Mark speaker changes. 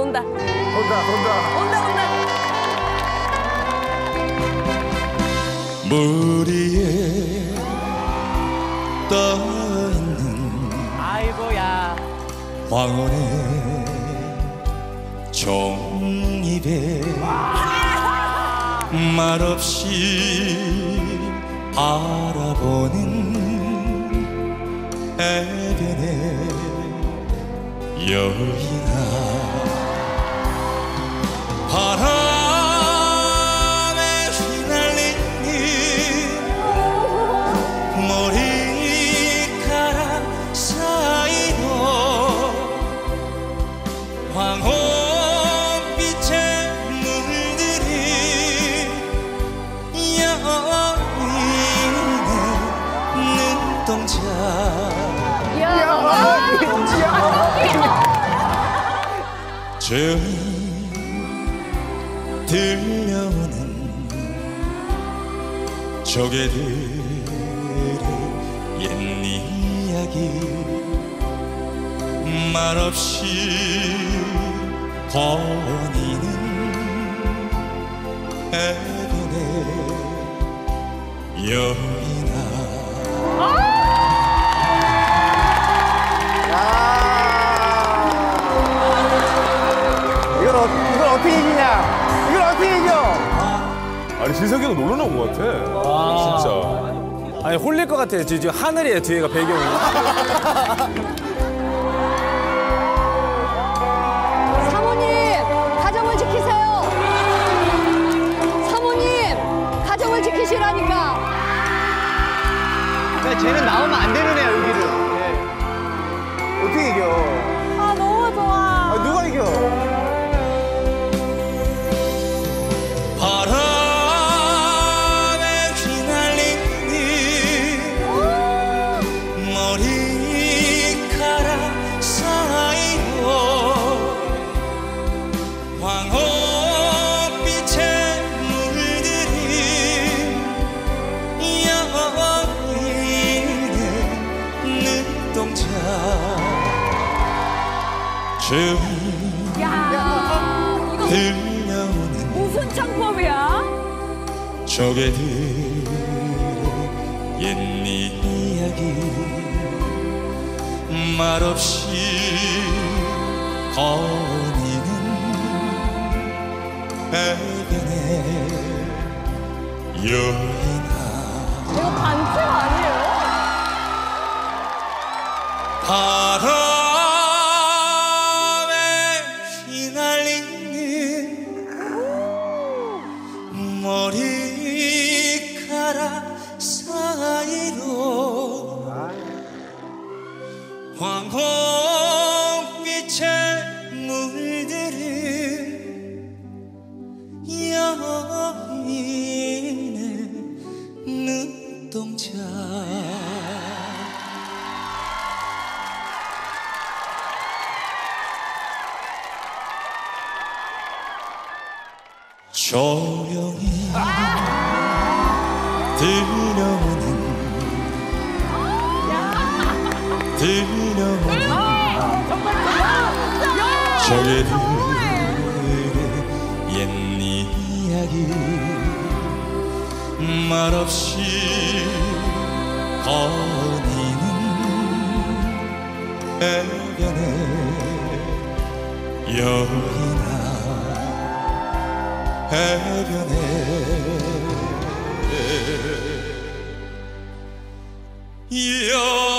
Speaker 1: 돈다. 온다.
Speaker 2: 물 위에 떠있는
Speaker 1: 아이고야.
Speaker 2: 황혼의 종잎에 말없이 바라보는 해변의 여인아 바람에 휘날리는 머리카락 사이로 황혼빛에 물들인 여인의 눈동자 조용히 들려오는 조개들의 옛 이야기 말없이 거니는 해변의 여인아
Speaker 3: 이걸 어떻게 이기냐? 이걸 어떻게 이겨?
Speaker 4: 아니 진석이 형 놀러 나온 것 같아. 진짜.
Speaker 5: 아니 홀릴 것 같아. 지금 하늘이에요 뒤에가 배경이.
Speaker 6: 사모님, 가정을 지키세요. 사모님, 가정을 지키시라니까.
Speaker 3: 쟤는 나오면 안 되는 애야 여기를. 어떻게 이겨?
Speaker 6: 아, 너무 좋아.
Speaker 3: 누가 이겨?
Speaker 2: 바람에 휘날리는 머리카락 사이로 황혼빛에 물들인 여인의 눈동자 조용히
Speaker 1: 야, 이거
Speaker 2: 들려오는
Speaker 1: 무슨 창법이야?
Speaker 2: 조개들의 옛 이야기 말없이 거니는 해변의 여인아
Speaker 1: 이거 반칙 아니에요?
Speaker 2: 바람에 휘날리는 머리카락 사이로 황혼빛에 물들은 여인의 눈동자 조용히 들려오는 조개들의 옛 이야기 말없이 거니는 해변의 여인아 해변의 여